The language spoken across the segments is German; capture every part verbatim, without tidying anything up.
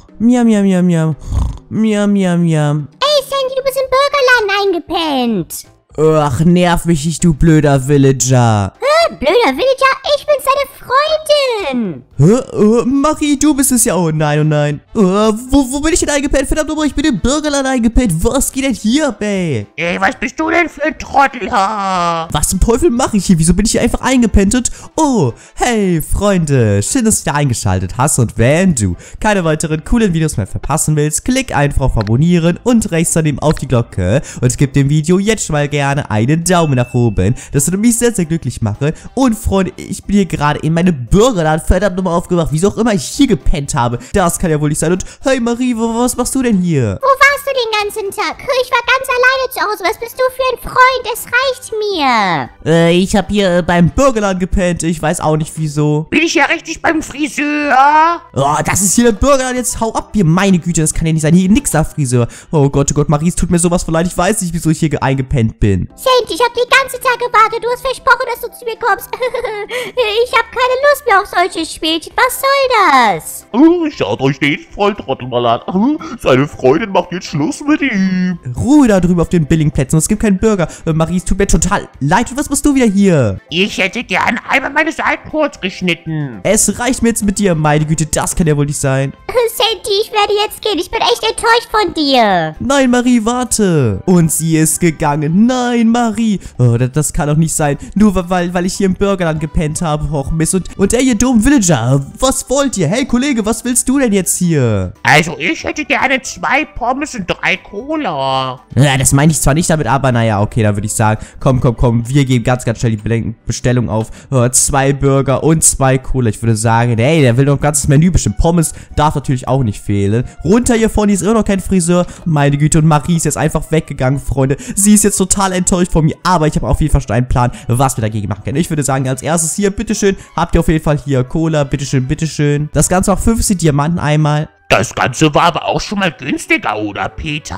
Miam, miam, miam, miam. Miam, miam, miam. Ey, Sandy, du bist im Burgerladen eingepennt. Ach, nerv mich nicht, du blöder Villager. Hä, blöder Villager? Ich bin seine Freundin. Hä? Oh, Marie, du bist es ja. Oh nein, oh nein. Oh, wo, wo bin ich denn eingepennt? Verdammt nochmal, ich bin im Burgerladen eingepennt. Was geht denn hier ab, ey? Ey, was bist du denn für ein Trottel? Ha? Was zum Teufel mache ich hier? Wieso bin ich hier einfach eingepennt? Und, oh, hey, Freunde. Schön, dass du wieder eingeschaltet hast. Und wenn du keine weiteren coolen Videos mehr verpassen willst, klick einfach auf Abonnieren und rechts daneben auf die Glocke. Und gib dem Video jetzt schon mal gerne einen Daumen nach oben. Das würde mich sehr, sehr glücklich machen. Und, Freunde, ich bin hier gerade in meinem Burgerladen verdammt nochmal aufgewacht. Wieso auch immer ich hier gepennt habe. Das kann ja wohl nicht sein. Und, hey, Marie, wo, was machst du denn hier? Wo warst du den ganzen Tag? Ich war ganz alleine zu Hause. Was bist du für ein Freund? Es reicht mir. Äh, ich habe hier äh, beim Burgerladen gepennt. Ich weiß auch nicht, wieso. Bin ich ja richtig beim Friseur? Oh, das ist hier der Burgerladen. Jetzt hau ab hier. Meine Güte, das kann ja nicht sein. Hier nix da, Friseur. Oh Gott, oh Gott, Marie, es tut mir sowas von leid. Ich weiß nicht, wieso ich hier eingepennt bin. Sandy, ich habe den ganzen Tag gewartet. Du hast versprochen, dass du zu mir kommst. Ich habe keine Lust mehr auf solche Spielchen. Was soll das? Oh, schaut euch den Volltrottel mal an. Oh, seine Freundin macht jetzt Schluss mit ihm. Ruhe da drüben auf den billigen Plätzen. Es gibt keinen Burger. Äh, Marie, es tut mir total leid. Und was machst du wieder hier? Ich hätte gern einmal meine Seiten kurz geschnitten. Es reicht mir jetzt mit dir. Meine Güte, das kann ja wohl nicht sein. Sandy, ich werde jetzt gehen. Ich bin echt enttäuscht von dir. Nein, Marie, warte. Und sie ist gegangen. Nein, Marie. Oh, das, das kann doch nicht sein. Nur weil, weil ich hier im Burgerland gepennt habe. Och, Mist. Und, und der hier dummen Villager. Was wollt ihr? Hey, Kollege, was willst du denn jetzt hier? Also, ich hätte gerne zwei Pommes und drei Cola. Ja, das meine ich zwar nicht damit, aber naja, okay, dann würde ich sagen, komm, komm, komm, wir geben ganz, ganz schnell die Bestellung auf. Oh, zwei Burger und zwei Cola. Ich würde sagen, hey, der will doch ein ganzes Menü bestimmt. Pommes darf natürlich auch nicht fehlen. Runter hier vorne, ist immer noch kein Friseur. Meine Güte, und Marie ist jetzt einfach weggegangen, Freunde. Sie ist jetzt total enttäuscht von mir, aber ich habe auf jeden Fall schon einen Plan, was wir dagegen machen können. Ich würde sagen, als erstes hier, bitteschön, habt ihr auf jeden Fall hier Cola, bitteschön, bitteschön. Das Ganze auch fünfzehn Diamanten einmal. Das Ganze war aber auch schon mal günstiger, oder, Peter?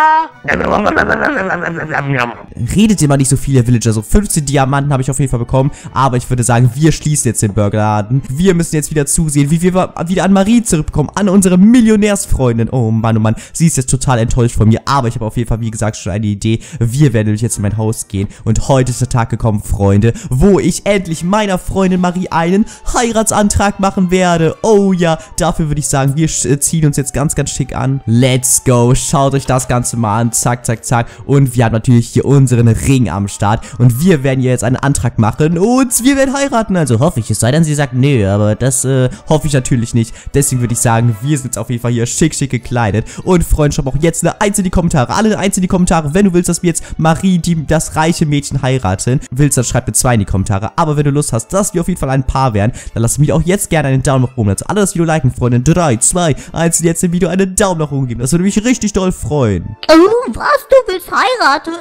Redet immer nicht so viel, ihr Villager. So fünfzehn Diamanten habe ich auf jeden Fall bekommen. Aber ich würde sagen, wir schließen jetzt den Burgerladen. Wir müssen jetzt wieder zusehen, wie wir wieder an Marie zurückkommen. An unsere Millionärsfreundin. Oh Mann, oh Mann. Sie ist jetzt total enttäuscht von mir. Aber ich habe auf jeden Fall, wie gesagt, schon eine Idee. Wir werden nämlich jetzt in mein Haus gehen. Und heute ist der Tag gekommen, Freunde, wo ich endlich meiner Freundin Marie einen Heiratsantrag machen werde. Oh ja, dafür würde ich sagen, wir ziehen uns jetzt ganz, ganz schick an. Let's go. Schaut euch das Ganze mal an. Zack, zack, zack. Und wir haben natürlich hier unseren Ring am Start. Und wir werden hier jetzt einen Antrag machen. Und wir werden heiraten. Also hoffe ich. Es sei denn, sie sagt, nö. Aber das äh, hoffe ich natürlich nicht. Deswegen würde ich sagen, wir sind jetzt auf jeden Fall hier schick, schick gekleidet. Und Freunde, schreib auch jetzt eine Eins in die Kommentare. Alle Eins in die Kommentare. Wenn du willst, dass wir jetzt Marie, die, das reiche Mädchen, heiraten, willst, dann schreib eine Zwei in die Kommentare. Aber wenn du Lust hast, dass wir auf jeden Fall ein Paar werden, dann lass mich auch jetzt gerne einen Daumen nach oben. Also alle das Video liken, Freunde. drei, zwei, eins, jetzt im Video einen Daumen nach oben geben. Das würde mich richtig doll freuen. Oh, was? Du willst heiraten?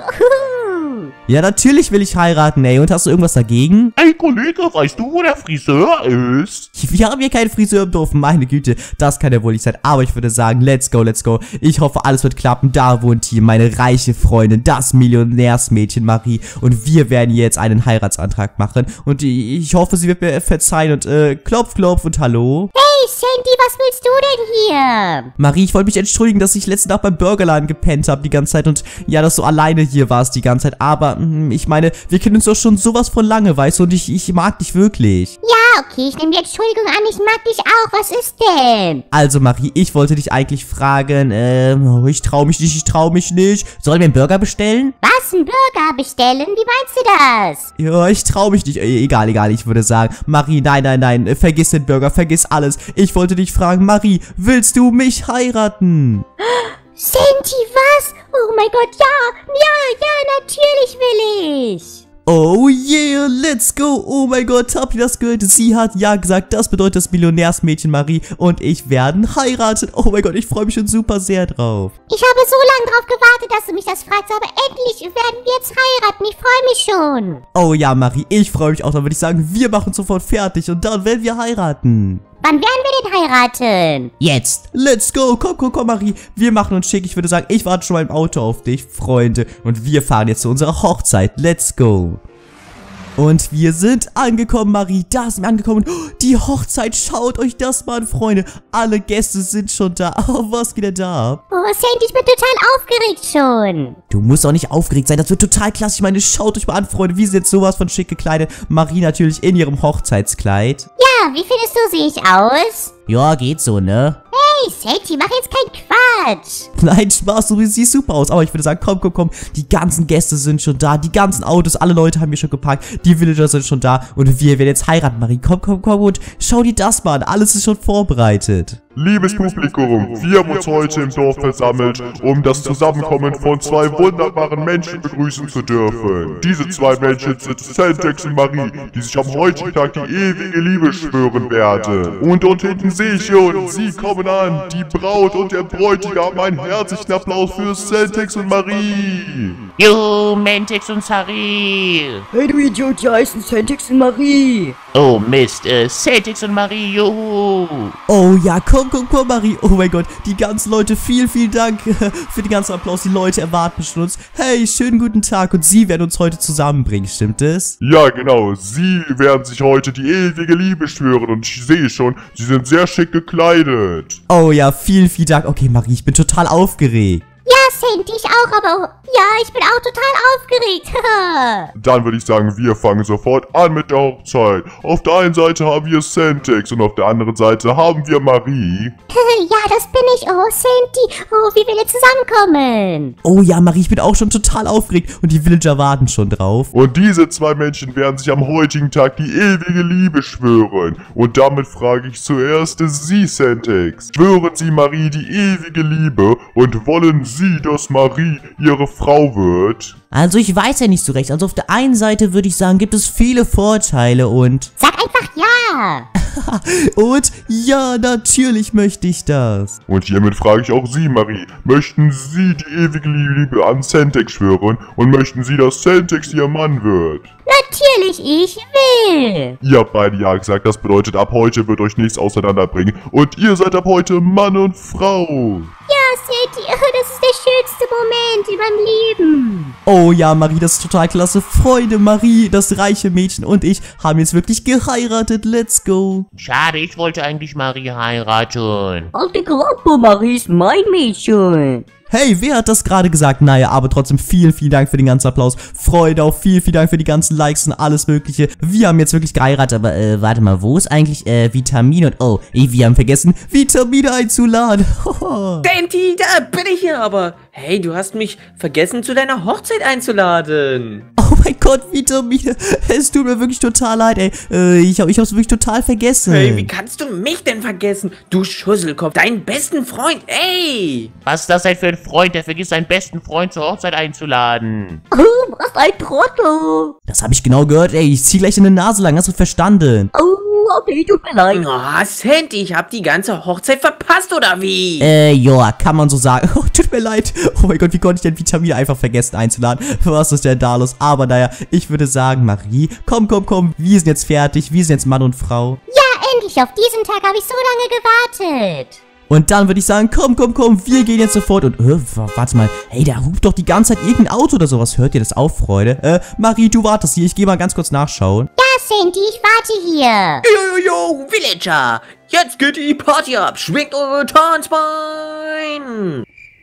Ja, natürlich will ich heiraten, ey. Und hast du irgendwas dagegen? Hey, Kollege, weißt du, wo der Friseur ist? Wir haben hier keinen Friseur im Dorf. Meine Güte, das kann ja wohl nicht sein. Aber ich würde sagen, let's go, let's go. Ich hoffe, alles wird klappen. Da wohnt hier meine reiche Freundin, das Millionärsmädchen Marie. Und wir werden jetzt einen Heiratsantrag machen. Und ich hoffe, sie wird mir verzeihen. Und äh, klopf, klopf und hallo. Hey, Sandy, was willst du denn hier? Marie, ich wollte mich entschuldigen, dass ich letzte Nacht beim Burgerladen gepennt habe die ganze Zeit. Und ja, dass du alleine hier warst die ganze Zeit. Aber mh, ich meine, wir kennen uns doch schon sowas von lange, weißt du? Und ich, ich mag dich wirklich. Ja, okay, ich nehme die Entschuldigung an. Ich mag dich auch. Was ist denn? Also, Marie, ich wollte dich eigentlich fragen, ähm, ich traue mich nicht, ich traue mich nicht. Sollen wir einen Burger bestellen? Was, einen Burger bestellen? Wie meinst du das? Ja, ich traue mich nicht. E egal, egal, ich würde sagen, Marie, nein, nein, nein, vergiss den Burger, vergiss alles. Ich wollte dich fragen, Marie, willst du mich heiraten? Sandy, was? Oh mein Gott, ja, ja, ja, natürlich will ich. Oh yeah, let's go. Oh mein Gott, habt ihr das gehört? Sie hat ja gesagt, das bedeutet das Millionärsmädchen Marie und ich werden heiraten. Oh mein Gott, ich freue mich schon super sehr drauf. Ich habe so lange drauf gewartet, dass du mich das fragst, aber endlich werden wir jetzt heiraten. Ich freue mich schon. Oh ja, Marie, ich freue mich auch. Dann würde ich sagen, wir machen sofort fertig und dann werden wir heiraten. Wann werden wir denn heiraten? Jetzt. Let's go. Komm, komm, komm, Marie. Wir machen uns schick. Ich würde sagen, ich warte schon mal im Auto auf dich, Freunde. Und wir fahren jetzt zu unserer Hochzeit. Let's go. Und wir sind angekommen, Marie. Da sind wir angekommen. Oh, die Hochzeit, schaut euch das mal an, Freunde. Alle Gäste sind schon da. Oh, was geht denn da ab? Oh, Sandy, ich bin total aufgeregt schon. Du musst auch nicht aufgeregt sein. Das wird total klasse. Ich meine, schaut euch mal an, Freunde. Wir sind jetzt sowas von schick gekleidet. Marie natürlich in ihrem Hochzeitskleid. Ja, wie findest du, sehe ich aus? Ja, geht so, ne? Hey, Sandy, mach jetzt keinen Quatsch. Nein, Spaß, du siehst super aus. Aber ich würde sagen, komm, komm, komm. Die ganzen Gäste sind schon da. Die ganzen Autos, alle Leute haben hier schon geparkt. Die Villager sind schon da. Und wir werden jetzt heiraten, Marie. Komm, komm, komm und schau dir das mal an. Alles ist schon vorbereitet. Liebes Publikum, wir haben uns heute im Dorf versammelt, um das Zusammenkommen von zwei wunderbaren Menschen begrüßen zu dürfen. Diese zwei Menschen sind Sentex und Marie, die sich am heutigen Tag die ewige Liebe schwören werden. Und dort hinten sehe ich schon, sie kommen an, die Braut und der Bräutigam. Einen herzlichen Applaus für Sentex und Marie. Juhu, Mentex und Sari. Hey du Idiot, die heißen Sentex und Marie. Oh Mist, äh, Sentex und Marie, juhu. Oh ja, komm, komm, komm, Marie. Oh mein Gott, die ganzen Leute, vielen, vielen Dank für den ganzen Applaus. Die Leute erwarten schon uns. Hey, schönen guten Tag und Sie werden uns heute zusammenbringen, stimmt es? Ja, genau, sie werden sich heute die ewige Liebe schwören und ich sehe schon, sie sind sehr schick gekleidet. Oh ja, vielen, vielen Dank. Okay, Marie, ich bin total aufgeregt. Ja, Sandy, ich auch, aber ja, ich bin auch total aufgeregt. Dann würde ich sagen, wir fangen sofort an mit der Hochzeit. Auf der einen Seite haben wir Sentex und auf der anderen Seite haben wir Marie. Ja, das bin ich. Oh, Sandy. Oh, wie wir jetzt zusammenkommen. Oh ja, Marie, ich bin auch schon total aufgeregt und die Villager warten schon drauf. Und diese zwei Menschen werden sich am heutigen Tag die ewige Liebe schwören. Und damit frage ich zuerst Sie, Sentex. Schwören Sie Marie die ewige Liebe und wollen Sie, dass Marie Ihre Frau wird? Also ich weiß ja nicht so recht. Also auf der einen Seite würde ich sagen, gibt es viele Vorteile und... Sag einfach ja. Und ja, natürlich möchte ich das. Und hiermit frage ich auch Sie, Marie. Möchten Sie die ewige Liebe an Sentex schwören und möchten Sie, dass Sentex Ihr Mann wird? Natürlich, ich will. Ihr habt beide ja gesagt, das bedeutet, ab heute wird euch nichts auseinanderbringen. Und ihr seid ab heute Mann und Frau. Ja, Sandy, das ist der schönste Moment in meinem Leben. Oh ja, Marie, das ist total klasse. Freunde, Marie, das reiche Mädchen und ich haben jetzt wirklich geheiratet. Let's go. Schade, ich wollte eigentlich Marie heiraten. Halt die Klappe, Marie ist mein Mädchen. Hey, wer hat das gerade gesagt? Naja, aber trotzdem vielen, vielen Dank für den ganzen Applaus. Freunde, auch vielen, vielen Dank für die ganzen Likes und alles mögliche. Wir haben jetzt wirklich geheiratet, aber äh, warte mal, wo ist eigentlich äh, Vitamin und... Oh, wir haben vergessen, Vitamine einzuladen. Sandy, da bin ich ja aber. Hey, du hast mich vergessen, zu deiner Hochzeit einzuladen. Oh mein Gott, Vitamine. Es tut mir wirklich total leid, ey. Äh, ich, hab, ich hab's wirklich total vergessen. Hey, wie kannst du mich denn vergessen? Du Schusselkopf, deinen besten Freund, ey. Was ist das denn für ein Freund, der vergisst, seinen besten Freund zur Hochzeit einzuladen? Oh, was ein Trottel. Das habe ich genau gehört, ey. Ich zieh gleich in die Nase lang. Hast du verstanden? Oh, okay, tut mir leid. Oh, Sandy, ich hab die ganze Hochzeit verpasst, oder wie? Äh, ja, kann man so sagen. Oh, tut mir leid. Oh mein Gott, wie konnte ich denn Vitamine einfach vergessen einzuladen? Was ist denn da los? Aber naja, ich würde sagen, Marie, komm, komm, komm. Wir sind jetzt fertig. Wir sind jetzt Mann und Frau. Ja, endlich. Auf diesen Tag habe ich so lange gewartet. Und dann würde ich sagen, komm, komm, komm, wir gehen jetzt sofort und, äh, warte mal, hey, da hupt doch die ganze Zeit irgendein Auto oder sowas. Hört ihr das auf, Freunde? Äh, Marie, du wartest hier, ich gehe mal ganz kurz nachschauen. Ja, Sandy, ich warte hier. Yo, yo, yo, Villager, jetzt geht die Party ab, schwingt eure Tanzbein.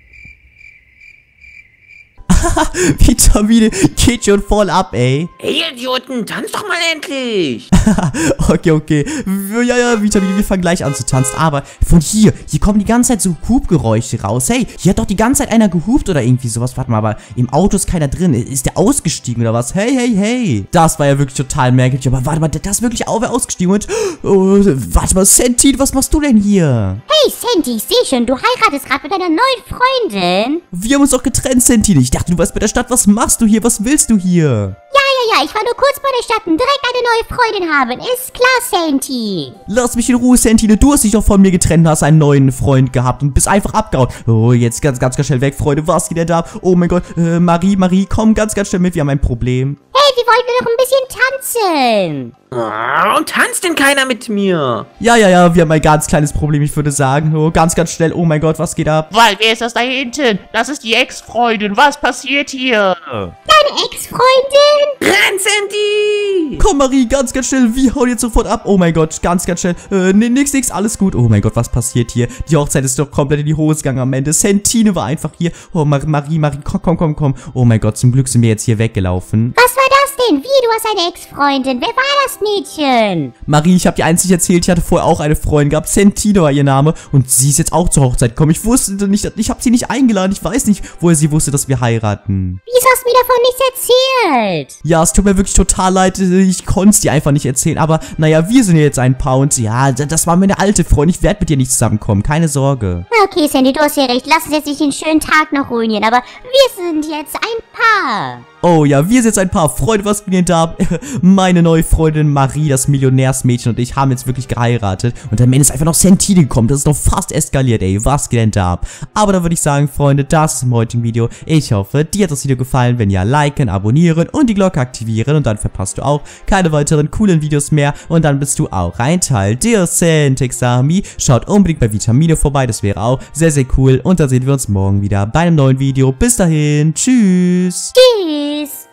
Vitamine geht schon voll ab, ey. Hey, Idioten, tanzt doch mal endlich. Okay, okay. Ja, ja, Vitamine, wir fangen gleich an zu tanzen. Aber von hier, hier kommen die ganze Zeit so Hubgeräusche raus. Hey, hier hat doch die ganze Zeit einer gehupt oder irgendwie sowas. Warte mal, aber im Auto ist keiner drin. Ist der ausgestiegen oder was? Hey, hey, hey. Das war ja wirklich total merkwürdig. Aber warte mal, der ist wirklich auch wer ausgestiegen. Und, oh, warte mal, Sandy, was machst du denn hier? Hey, Sandy, ich sehe schon, du heiratest gerade mit deiner neuen Freundin. Wir haben uns doch getrennt, Sandy. Ich dachte, du warst bei der Stadt. Was machst du hier? Was willst du hier? Ja, ja, ja, ich war nur kurz bei der Stadt und direkt eine neue Freundin haben. Ist klar, Sandy. Lass mich in Ruhe, Santine. Du hast dich doch von mir getrennt, hast einen neuen Freund gehabt und bist einfach abgehauen. Oh, jetzt ganz, ganz, ganz schnell weg, Freunde. Was geht denn da? Oh mein Gott. Äh, Marie, Marie, komm ganz, ganz schnell mit. Wir haben ein Problem. Hey, wir wollten noch ein bisschen tanzen. Oh, und tanzt denn keiner mit mir? Ja, ja, ja, wir haben ein ganz kleines Problem, ich würde sagen. Oh, ganz, ganz schnell. Oh mein Gott, was geht ab? Weil, wer ist das da hinten? Das ist die Ex-Freundin. Was passiert hier? Deine Ex-Freundin? Renn, Sandy! Komm, Marie, ganz, ganz schnell. Wir hauen jetzt sofort ab. Oh mein Gott, ganz, ganz schnell. Äh, nee, nix, nix, alles gut. Oh mein Gott, was passiert hier? Die Hochzeit ist doch komplett in die Hose gegangen am Ende. Santine war einfach hier. Oh, Mar Marie, Marie, komm, komm, komm, komm. Oh mein Gott, zum Glück sind wir jetzt hier weggelaufen. Was war das denn? Wie, du hast eine Ex-Freundin? Wer war das Mädchen? Marie, ich habe dir einzig erzählt, ich hatte vorher auch eine Freundin gehabt. Santine war ihr Name. Und sie ist jetzt auch zur Hochzeit gekommen. Ich wusste nicht, ich habe sie nicht eingeladen. Ich weiß nicht, woher sie wusste, dass wir heiraten. Wieso hast du mir davon nichts erzählt? Ja, es tut mir wirklich total leid. Ich konnte es dir einfach nicht erzählen. Aber naja, wir sind ja jetzt ein Paar. Und ja, das war meine alte Freundin. Ich werde mit dir nicht zusammenkommen. Keine Sorge. Okay, Sandy, du hast ja recht. Lass uns jetzt nicht den schönen Tag noch ruinieren. Aber wir sind jetzt ein Paar. Oh ja, wir sind jetzt ein Paar. Freunde, was geht da? Meine neue Freundin Marie, das Millionärsmädchen und ich haben jetzt wirklich geheiratet. Und am Ende ist einfach noch Santine gekommen. Das ist doch fast eskaliert, ey. Was geht denn da ab? Aber dann würde ich sagen, Freunde, das ist im heutigen Video. Ich hoffe, dir hat das Video gefallen. Wenn ja, liken, abonnieren und die Glocke aktivieren. Und dann verpasst du auch keine weiteren coolen Videos mehr. Und dann bist du auch ein Teil der Centex Army. Schaut unbedingt bei Vitamine vorbei. Das wäre auch sehr, sehr cool. Und dann sehen wir uns morgen wieder bei einem neuen Video. Bis dahin. Tschüss. Tschüss.